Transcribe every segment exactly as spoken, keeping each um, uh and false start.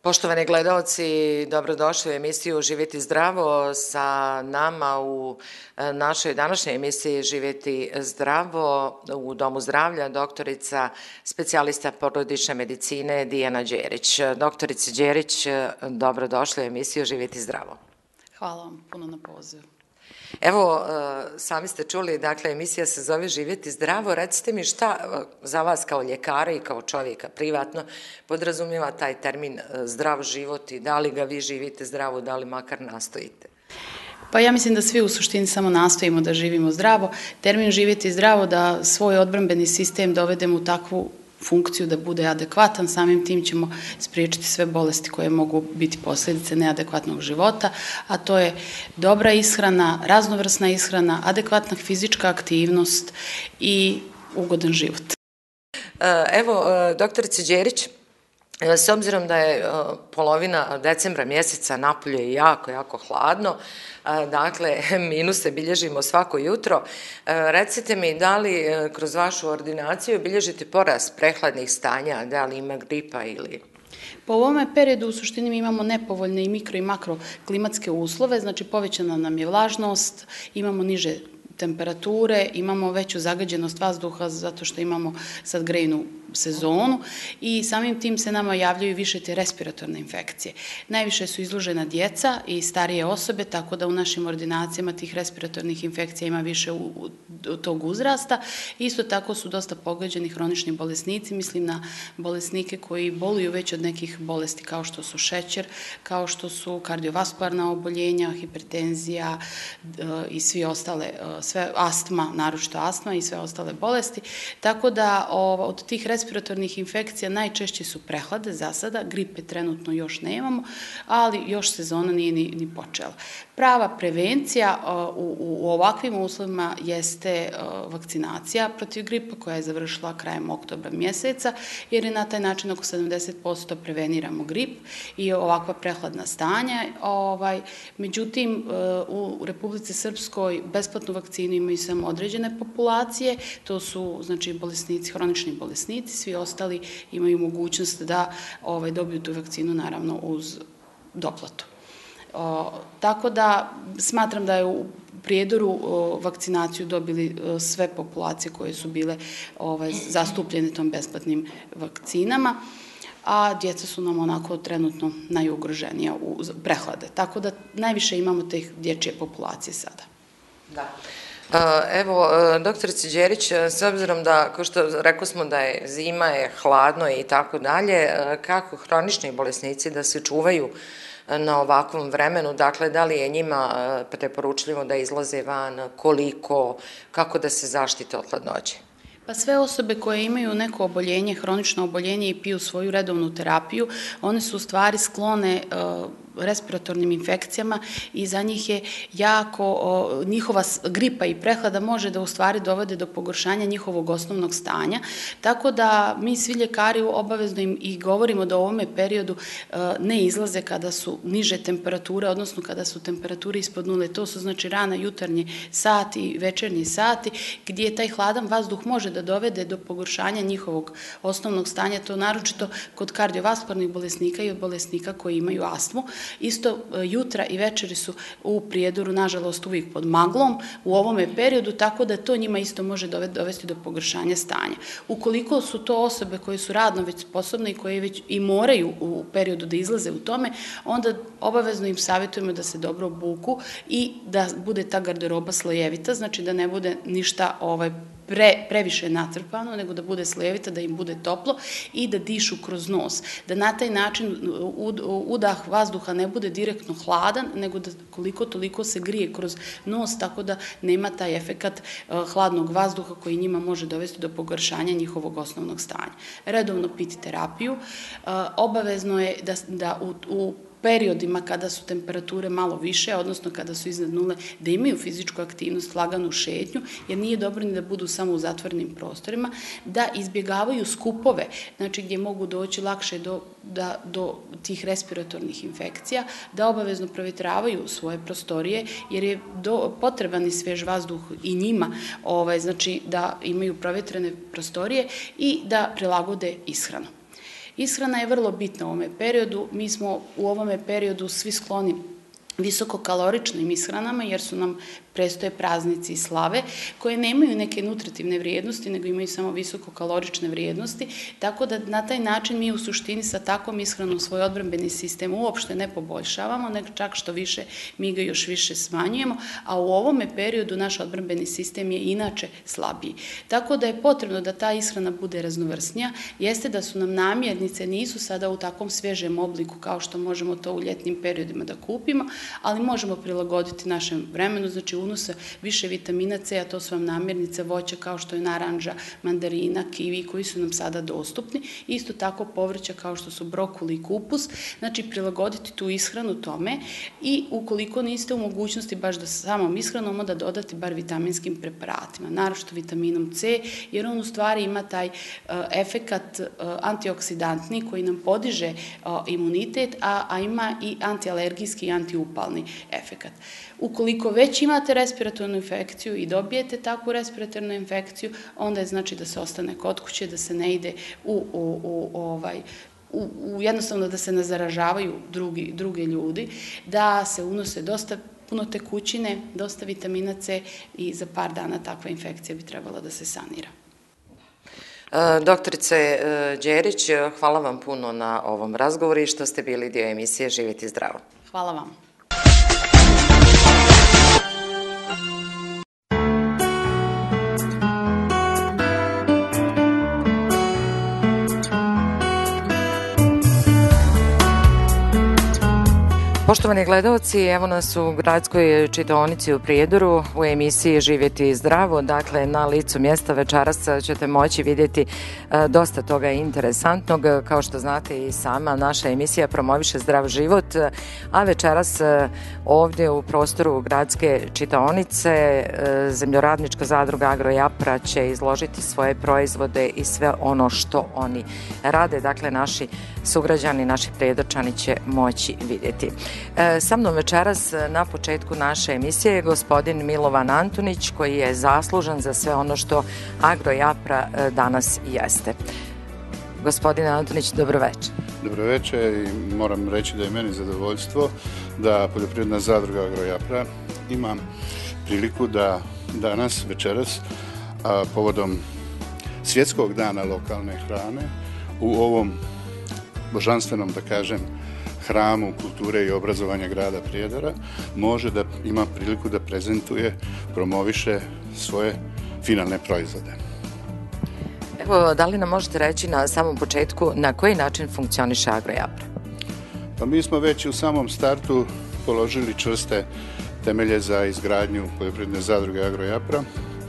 Poštovani gledaoci, dobrodošli u emisiju Živjeti zdravo. Sa nama u našoj današnjoj emisiji Živjeti zdravo u Domu zdravlja doktorica specijalista porodične medicine Dijana Đerić. Doktorice Đerić, dobrodošli u emisiju Živjeti zdravo. Hvala vam puno na pozivu. Evo, sami ste čuli, dakle, emisija se zove Živjeti zdravo. Recite mi šta za vas kao ljekara i kao čovjeka privatno podrazumijeva taj termin zdrav život i da li ga vi živite zdravo, da li makar nastojite? Pa ja mislim da svi u suštini samo nastojimo da živimo zdravo. Termin živjeti zdravo da svoj odbrambeni sistem dovedemo u takvu funkciju da bude adekvatan, samim tim ćemo spriječiti sve bolesti koje mogu biti posljedice neadekvatnog života, a to je dobra ishrana, raznovrsna ishrana, adekvatna fizička aktivnost i ugodan život. Evo, doktorice Đerić, s obzirom da je polovina decembra mjeseca, napolje je jako, jako hladno, dakle, minuse bilježimo svako jutro. Recite mi, da li kroz vašu ordinaciju bilježite porast prehladnih stanja, da li ima gripa ili... Po ovome periodu u suštini mi imamo nepovoljne i mikro i makro klimatske uslove, znači povećana nam je vlažnost, imamo niže temperature, imamo veću zagađenost vazduha zato što imamo sad grejnu sezonu i samim tim se nama javljaju više te respiratorne infekcije. Najviše su izložena djeca i starije osobe, tako da u našim ordinacijama tih respiratornih infekcija ima više u, u tog uzrasta. Isto tako su dosta pogođeni hronični bolesnici, mislim na bolesnike koji boluju već od nekih bolesti kao što su šećer, kao što su kardiovaskularna oboljenja, hipertenzija i svi ostale, sve astma, naročito astma i sve ostale bolesti. Tako da od tih respiratornih infekcija najčešće su prehlade za sada, gripe trenutno još nemamo, ali još sezona nije ni, ni počela. Prava prevencija u, u ovakvim uslovima jeste vakcinacija protiv gripa koja je završila krajem oktobra mjeseca, jer je na taj način oko sedamdeset posto preveniramo grip i ovakva prehladna stanja. Ovaj, međutim, u Republici Srpskoj besplatnu vakcinu imaju samo određene populacije, to su znači bolesnici, hronični bolesnici, svi ostali imaju mogućnost da ovaj, dobiju tu vakcinu naravno uz doplatu. O, tako da smatram da je u Prijedoru o, vakcinaciju dobili o, sve populacije koje su bile ovaj, zastupljene tom besplatnim vakcinama, a djeca su nam onako trenutno najugroženija u prehlade. Tako da najviše imamo te dječje populacije sada. Da. Evo, doktorice Đerić, s obzirom da, kao što rekao smo da je zima, je hladno i tako dalje, kako hronični bolesnici da se čuvaju na ovakvom vremenu, dakle, da li je njima preporučljivo da izlaze van, koliko, kako da se zaštite od hladnoće? Pa sve osobe koje imaju neko oboljenje, hronično oboljenje i piju svoju redovnu terapiju, one su u stvari sklone uh, respiratornim infekcijama i za njih je jako, o, njihova gripa i prehlada može da u stvari dovede do pogoršanja njihovog osnovnog stanja, tako da mi svi ljekari obavezno im i govorimo da u ovome periodu e, ne izlaze kada su niže temperature, odnosno kada su temperature ispod nule, to su znači rana jutarnji sati i večernji sati, gdje taj hladan vazduh može da dovede do pogoršanja njihovog osnovnog stanja, to naročito kod kardiovaskularnih bolesnika i od bolesnika koji imaju astmu. Isto jutra i večeri su u Prijedoru, nažalost, uvijek pod maglom u ovome periodu, tako da to njima isto može dovesti do pogoršanja stanja. Ukoliko su to osobe koje su radno već sposobne i koje već i moraju u periodu da izlaze u tome, onda obavezno im savjetujemo da se dobro obuku i da bude ta garderoba slojevita, znači da ne bude ništa ovaj, Pre, previše natrpano, nego da bude slojevita, da im bude toplo i da dišu kroz nos. Da na taj način udah vazduha ne bude direktno hladan, nego da koliko toliko se grije kroz nos, tako da nema taj efekat hladnog vazduha koji njima može dovesti do pogoršanja njihovog osnovnog stanja. Redovno piti terapiju. Obavezno je da, da u, u periodima kada su temperature malo više, odnosno kada su iznad nule, da imaju fizičku aktivnost, laganu šetnju, jer nije dobro ni da budu samo u zatvorenim prostorima, da izbjegavaju skupove, znači gdje mogu doći lakše do, da, do tih respiratornih infekcija, da obavezno provjetravaju svoje prostorije, jer je do, potreban i svež vazduh i njima, ovaj, znači da imaju provjetrene prostorije i da prilagode ishranu. Ishrana je vrlo bitna u ovome periodu. Mi smo u ovome periodu svi skloni visokokaloričnim ishranama, jer su nam prestoje praznici i slave, koje nemaju neke nutritivne vrijednosti, nego imaju samo visokokalorične vrijednosti, tako da na taj način mi u suštini sa takvom ishranom svoj odbrambeni sistem uopšte ne poboljšavamo, nego čak što više mi ga još više smanjujemo, a u ovome periodu naš odbrambeni sistem je inače slabiji. Tako da je potrebno da ta ishrana bude raznovrsnija, jeste da su nam namirnice nisu sada u takvom svežem obliku kao što možemo to u ljetnim periodima da kupimo, ali možemo prilagoditi našem vremenu, znači unose više vitamina C, a to su vam namirnice voća kao što je naranđa, mandarina, kiwi, koji su nam sada dostupni. Isto tako povrća kao što su brokuli i kupus, znači prilagoditi tu ishranu tome i ukoliko niste u mogućnosti baš da samom ishranom, onda dodati bar vitaminskim preparatima, naročito vitaminom C, jer on u stvari ima taj uh, efekat uh, antioksidantni koji nam podiže uh, imunitet, a, a ima i antialergijski i antiupalni efekat. Ukoliko već imate respiratornu infekciju i dobijete takvu respiratornu infekciju, onda je znači da se ostane kod kuće, da se ne ide u, u, u, ovaj, u, u jednostavno da se ne zaražavaju drugi, druge ljudi, da se unose dosta puno tekućine, dosta vitamina C i za par dana takva infekcija bi trebala da se sanira. Doktorice Đerić, hvala vam puno na ovom razgovoru i što ste bili dio emisije Živjeti zdravo. Hvala vam. Poštovani gledalci, evo nas u gradskoj čitaonici u Prijedoru u emisiji Živjeti zdravo. Dakle, na licu mjesta večeras ćete moći vidjeti dosta toga interesantnog. Kao što znate i sama, naša emisija promoviše zdrav život, a večeras ovdje u prostoru gradske čitaonice Zemljoradnička zadruga Agrojapra će izložiti svoje proizvode i sve ono što oni rade. Dakle, naši sugrađani, naši Prijedorčani će moći vidjeti. Sa mnom večeras na početku naše emisije je gospodin Milovan Antunić, koji je zaslužan za sve ono što Agrojapra danas jeste. Gospodine Antunić, dobro večer. Dobro večer i moram reći da je meni zadovoljstvo da Poljoprivredna zadruga Agrojapra ima priliku da danas, večeras, a, povodom Svjetskog dana lokalne hrane u ovom božanstvenom, da kažem, hramu kulture i obrazovanja grada Prijedora može da ima priliku da prezentuje, promoviše svoje finalne proizvode. Evo, da li nam možete reći na samom početku na koji način funkcioniše Agrojapra? Pa mi smo već u samom startu položili čvrste temelje za izgradnju Poljoprivredne zadruge Agrojapra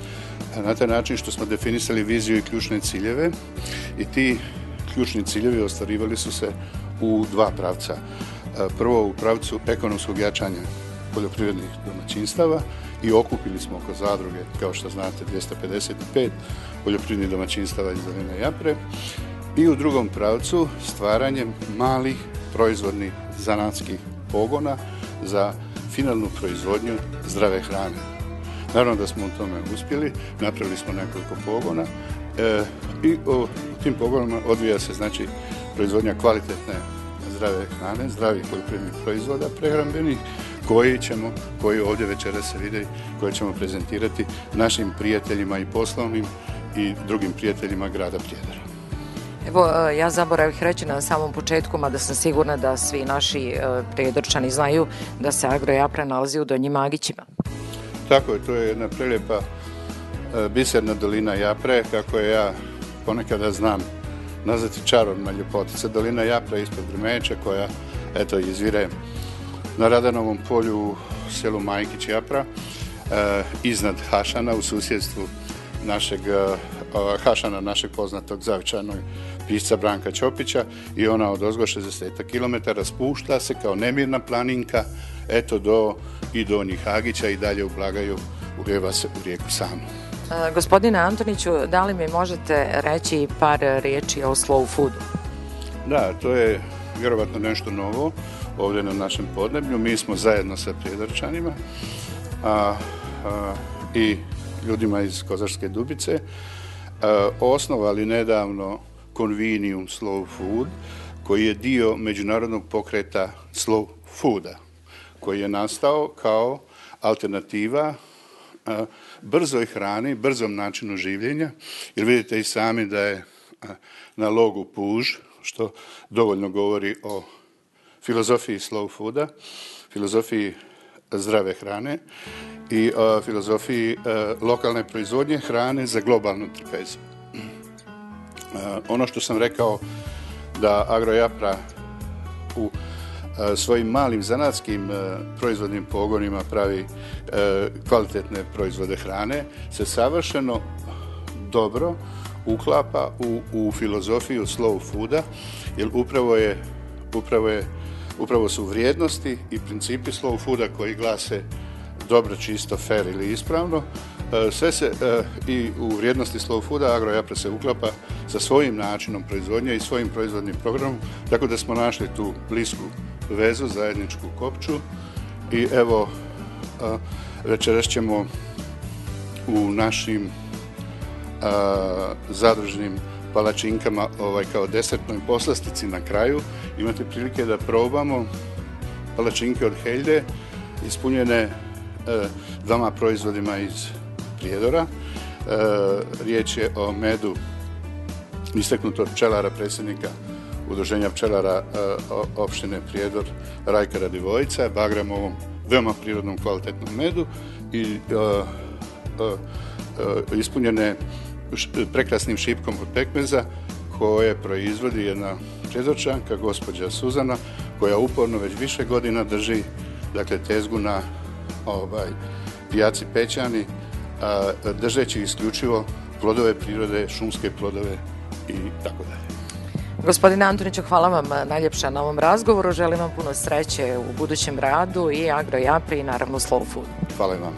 na taj način što smo definisali viziju i ključne ciljeve i ti ključni ciljevi ostvarivali su se u dva pravca. Prvo u pravcu ekonomskog jačanja poljoprivrednih domaćinstava i okupili smo oko zadruge, kao što znate, dvjesto pedeset pet poljoprivrednih domaćinstava iz doline Japre i u drugom pravcu stvaranjem malih proizvodnih zanatskih pogona za finalnu proizvodnju zdrave hrane. Naravno da smo u tome uspjeli, napravili smo nekoliko pogona e, i u tim pogonama odvija se znači proizvodnja kvalitetne zdrave hrane, zdravih poljoprivrednih proizvoda prehrambenih koji ćemo, koji ovdje večeras se vide, koje ćemo prezentirati našim prijateljima i poslovnim i drugim prijateljima grada Prijedora. Evo, ja zaboravih reći na samom početku, mada sam sigurna da svi naši Prijedorčani znaju da se Agrojapra nalazi u Donjim Agićima. Tako je, to je jedna prelijepa biserna dolina Japre, kako je ja ponekada znam nazvati čarobna ljepotica. Dolina Japra ispod Grmeća koja eto izvire na Radanovom polju u selu Majkić Japra, eh, iznad Hašana u susjedstvu našeg eh, Hašana, našeg poznatog zavičajnog pisca Branka Ćopića, i ona od ozgo šezdeset kilometara spušta se kao nemirna planinka eto do i Donjih Agića i dalje u Blagaju ulijeva se u rijeku Sanu. Gospodine Antoniću, da li mi možete reći par riječi o slow foodu? Da, to je vjerovatno nešto novo ovdje na našem podneblju. Mi smo zajedno sa Prijedorčanima a, a, i ljudima iz Kozarske Dubice a, osnovali nedavno Convenium Slow Food, koji je dio međunarodnog pokreta Slow Fooda, koji je nastao kao alternativa brzoj hrani, brzom načinu življenja, jer vidite i sami da je na logu puž, što dovoljno govori o filozofiji slow fooda, filozofiji zdrave hrane i o filozofiji lokalne proizvodnje hrane za globalnu trpezu. Ono što sam rekao da Agrojapra u svojim malim zanatskim proizvodnim pogonima pravi kvalitetne proizvode hrane, se savršeno dobro uklapa u, u filozofiju slow fooda, jer upravo, je, upravo, je, upravo su vrijednosti i principi slow fooda koji glase dobro, čisto, fair ili ispravno. Sve se i u vrijednosti slow fooda Agrojapra se uklapa sa svojim načinom proizvodnje i svojim proizvodnim programom, tako da smo našli tu blisku vezu, zajedničku kopču i evo večeras ćemo u našim a, zadružnim palačinkama ovaj, kao desertnoj poslastici na kraju imate prilike da probamo palačinke od Helde ispunjene a, dvama proizvodima iz Prijedora. A, riječ je o medu istaknutog pčelara, predsjednika Udruženja pčelara opštine Prijedor, Rajka Radivojica, Bagramovom veoma prirodnom kvalitetnom medu i a, a, a, ispunjene prekrasnim šipkom od pekmeza koje proizvodi jedna Prijedorčanka, gospođa Suzana, koja uporno već više godina drži dakle, tezgu na ovaj, pijaci Pećani, a, držeći isključivo plodove prirode, šumske plodove i tako dalje. Gospodine Antoniću, hvala vam najljepša na ovom razgovoru. Želim vam puno sreće u budućem radu i Agrojapri i naravno Slow Food. Hvala i vam.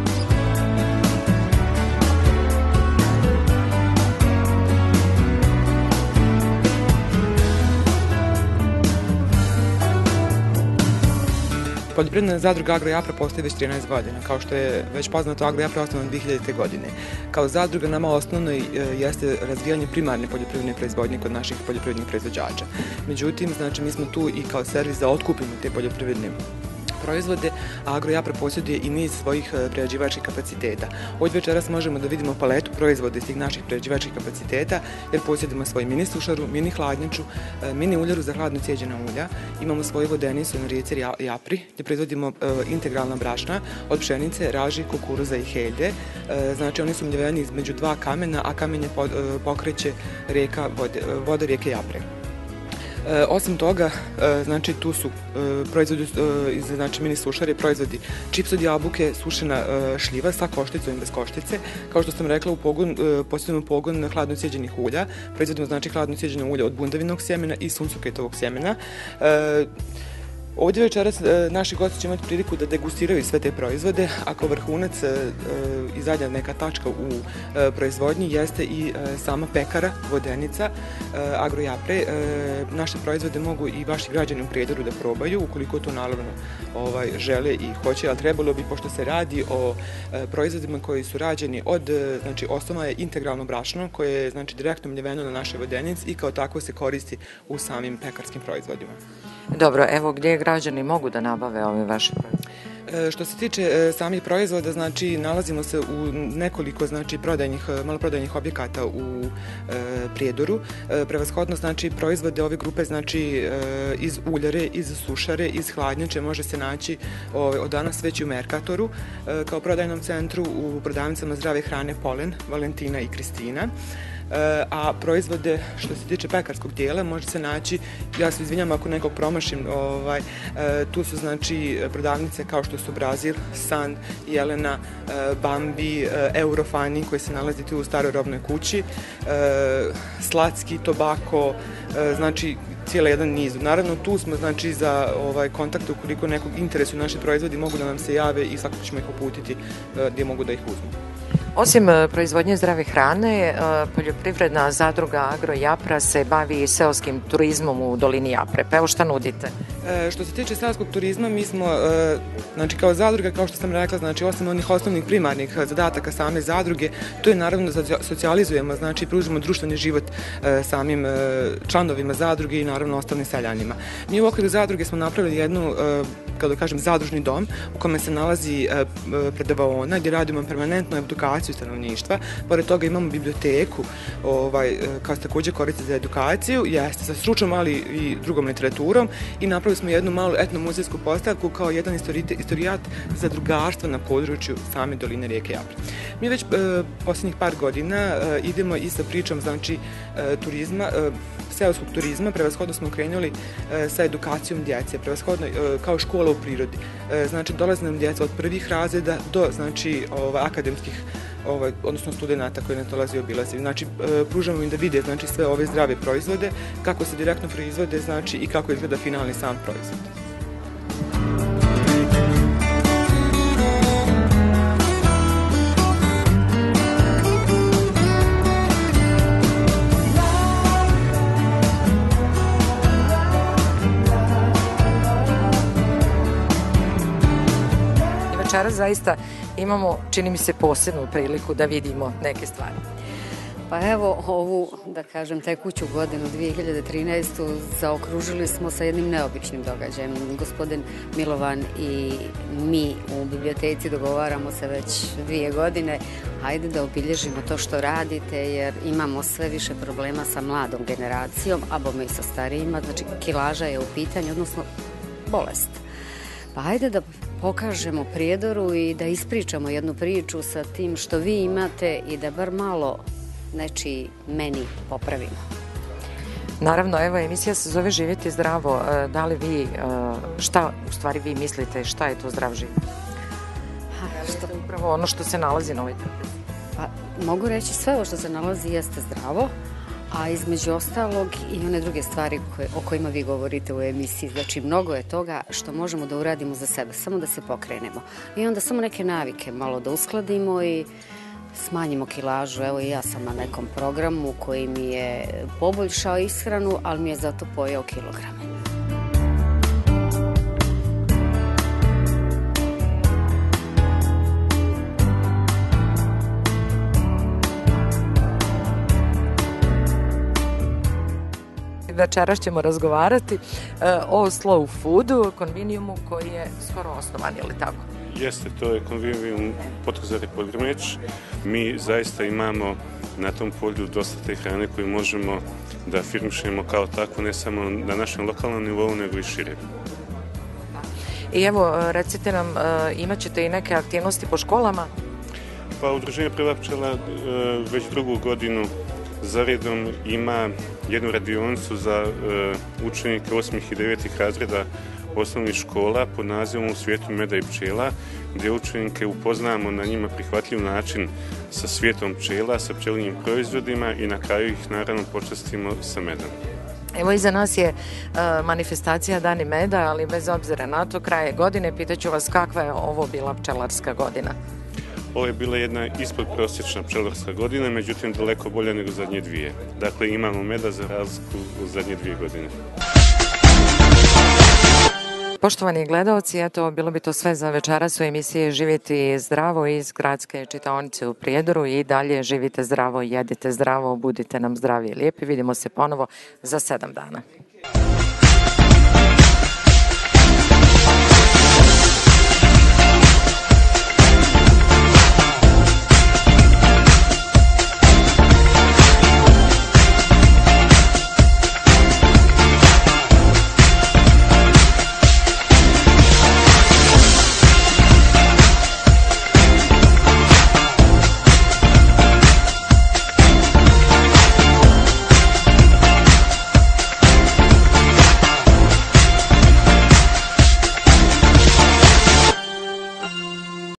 Poljoprivredna zadruga Agrojapra postoji već trinaest godina. Kao što je već poznato, Agrojapra je osnovana dve hiljadite. godine. Kao zadruga nama osnovno jeste razvijanje primarne poljoprivredne proizvodnje kod naših poljoprivrednih proizvođača. Međutim, znači, mi smo tu i kao servis da otkupimo te poljoprivredne proizvode, a Agrojapra posjeduje i niz svojih prerađivačkih kapaciteta. Ovdje večeras možemo da vidimo paletu proizvoda iz tih naših prerađivačkih kapaciteta, jer posjedimo svoj mini sušaru, mini hladnjaču, mini uljaru za hladno cijeđena ulja, imamo svoju vodenicu na rijeci Japri, gdje proizvodimo integralna brašna od pšenice, raži, kukuruza i helde. Znači, oni su mljeveni između dva kamena, a kamenje pokreće reka, voda rijeke Japre. E, osim toga, e, znači tu su e, proizvodi iz znači, mini sušare, proizvodi čips od jabuke, sušena e, šljiva sa košticom i bez koštice. Kao što sam rekla, u pogon, e, posjedujemo pogon hladno cijeđenih ulja, proizvodimo znači hladno cijeđeno ulje od bundavinog sjemena i suncoketovog sjemena. E, Ovdje večeras naši gosti će imati priliku da degustiraju sve te proizvode, a kao vrhunac i zadnja neka tačka u proizvodnji jeste i sama pekara, vodenica Agrojapre. Naše proizvode mogu i vaši građani u Prijedoru da probaju, ukoliko to naravno ovaj, žele i hoće, ali trebalo bi, pošto se radi o proizvodima koji su rađeni od, znači, osnova je integralno brašno, koje je znači, direktno mljeveno na naše vodenice i kao tako se koristi u samim pekarskim proizvodima. Dobro, evo gdje građani mogu da nabave ove vaše proizvode? Što se tiče samih proizvoda, znači nalazimo se u nekoliko znači prodajnih, maloprodajnih objekata u e, Prijedoru. E, prevashodno znači proizvode ove grupe znači e, iz uljare, iz sušare, iz hladnjače može se naći o, od danas već u Merkatoru, e, kao prodajnom centru u prodavnicama zdrave hrane Polen, Valentina i Kristina. A proizvode što se tiče pekarskog dijela može se naći, ja se izvinjam ako nekog promašim, ovaj, tu su znači prodavnice kao što su Brazil, San, Jelena, Bambi, Eurofani koji se nalazi tu u staroj robnoj kući, Slatski, Tobako, znači cijela jedan niz. Naravno tu smo znači za ovaj, kontakt ukoliko nekog interesu naši proizvodi mogu da nam se jave i svakako ćemo ih uputiti gdje mogu da ih uzmu. Osim proizvodnje zdrave hrane, poljoprivredna zadruga Agro Japra se bavi seoskim turizmom u dolini Japre. Pa evo šta nudite? Što se tiče seoskog turizma, mi smo, znači kao zadruga, kao što sam rekla, znači osim onih osnovnih primarnih zadataka same zadruge, to je naravno da socijalizujemo, znači pružimo društveni život samim članovima zadruge i naravno ostalim seljanima. Mi u okviru zadruge smo napravili jednu, kao da kažem, zadružni dom u kome se nalazi predavaona gdje radimo permanentnu edukaciju stanovništva. Pored toga imamo biblioteku koja se također koristi za edukaciju, jeste sa stručnom, ali i drugom literaturom, i napravili smo jednu malu etnomuzejsku postavku kao jedan istorijat zadrugarstva na području same doline rijeke Japre. Mi već posljednjih par godina idemo i sa pričom, znači, turizma, seoskog turizma. Prevashodno smo krenuli sa edukacijom djece, prevashodno kao škola u prirodi. Znači, dolaze nam djeca od prvih razreda do, znači, akademskih, odnosno studenta koji nas dolazi i obilazi. Znači, pružamo im da vide, znači, sve ove zdrave proizvode, kako se direktno proizvode, znači, i kako izgleda finalni sam proizvod. Večeras zaista imamo, čini mi se, posebnu priliku da vidimo neke stvari. Pa evo, ovu, da kažem, tekuću godinu dvije hiljade trinaestu zaokružili smo sa jednim neobičnim događajem. Gospodin Milovan i mi u biblioteci dogovaramo se već dvije godine. Hajde da obilježimo to što radite, jer imamo sve više problema sa mladom generacijom, a bome i sa starijima. Znači, kilaža je u pitanju, odnosno bolest. Pa hajde da pokažemo Prijedoru i da ispričamo jednu priču sa tim što vi imate i da bar malo nečiji meni popravimo. Naravno, evo, emisija se zove Živjeti zdravo. Da li vi, šta u stvari vi mislite, šta je to zdrav život? Što je upravo ono što se nalazi na ovoj trpezi? Pa, mogu reći sve ovo što se nalazi jeste zdravo, a između ostalog i one druge stvari o kojima vi govorite u emisiji. Znači, mnogo je toga što možemo da uradimo za sebe, samo da se pokrenemo. I onda samo neke navike malo da uskladimo i smanjimo kilažu. Evo i ja sam na nekom programu koji mi je poboljšao ishranu, ali mi je zato pojeo kilograme. Večeras ćemo razgovarati o Slow Foodu, konvinijumu koji je skoro osnovan, je li tako? Jeste, to je konvinijum Potkozari Podgrmeć. Mi zaista imamo na tom polju dosta te hrane koju možemo da afirmišemo kao takvu, ne samo na našem lokalnom nivou, nego i šire. I evo, recite nam, imat ćete i neke aktivnosti po školama? Pa, Udruženje Prva pčela već drugu godinu zaredom ima jednu radionicu za učenike osmih i devetih razreda osnovnih škola pod nazivom U svijetu meda i pčela, gdje učenike upoznamo na njima prihvatljiv način sa svijetom pčela, sa pčelinjim proizvodima i na kraju ih naravno počastimo sa medom. Evo, iza nas je manifestacija Dani meda, ali bez obzira na to, kraje godine, pitaću vas kakva je ovo bila pčelarska godina? Ovo je bila jedna ispod prosječna pčelarska godina, međutim daleko bolja nego zadnje dvije. Dakle, imamo meda za razliku u zadnje dvije godine. Poštovani gledalci, eto, bilo bi to sve za večeras u emisiji Živjeti zdravo iz gradske čitaonice u Prijedoru i dalje živite zdravo, jedite zdravo, budite nam zdravi i lijepi. Vidimo se ponovo za sedam dana.